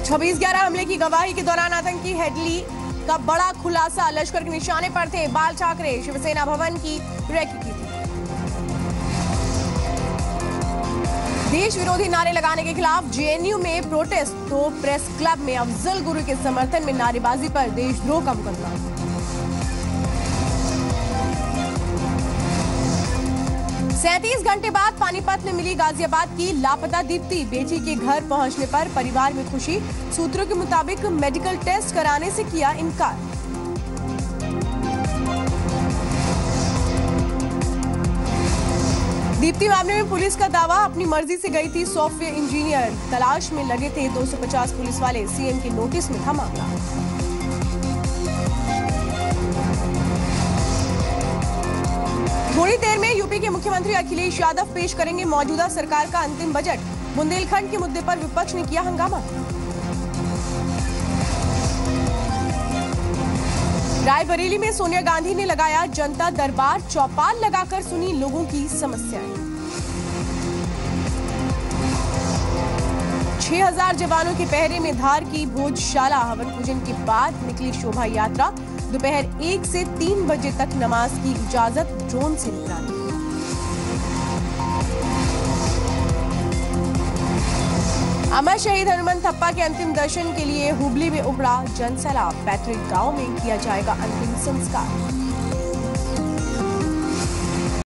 26/11 हमले की गवाही के दौरान आतंकी हेडली का बड़ा खुलासा। लश्कर के निशाने पर थे बाल ठाकरे। शिवसेना भवन की रेकी की थी। देश विरोधी नारे लगाने के खिलाफ जेएनयू में प्रोटेस्ट। तो प्रेस क्लब में अफजल गुरु के समर्थन में नारेबाजी पर देशद्रोह का मुकदमा। 37 घंटे बाद पानीपत में मिली गाजियाबाद की लापता दीप्ति। बेटी के घर पहुंचने पर परिवार में खुशी। सूत्रों के मुताबिक मेडिकल टेस्ट कराने से किया इनकार। दीप्ति मामले में पुलिस का दावा, अपनी मर्जी से गई थी सॉफ्टवेयर इंजीनियर। तलाश में लगे थे 250 पुलिस वाले। सीएम के नोटिस में था मामला। थोड़ी देर में यूपी के मुख्यमंत्री अखिलेश यादव पेश करेंगे मौजूदा सरकार का अंतिम बजट। बुंदेलखंड के मुद्दे पर विपक्ष ने किया हंगामा। रायबरेली में सोनिया गांधी ने लगाया जनता दरबार। चौपाल लगाकर सुनी लोगों की समस्याएं। 6000 जवानों के पहरे में धार की भोजशाला। हवन पूजन के बाद निकली शोभा यात्रा। दोपहर 1 से 3 बजे तक नमाज की इजाजत। ड्रोन से निगरानी। अमर शहीद हनुमंत थप्पा के अंतिम दर्शन के लिए हुबली में उमड़ा जनसैलाब। पैतृक गांव में किया जाएगा अंतिम संस्कार।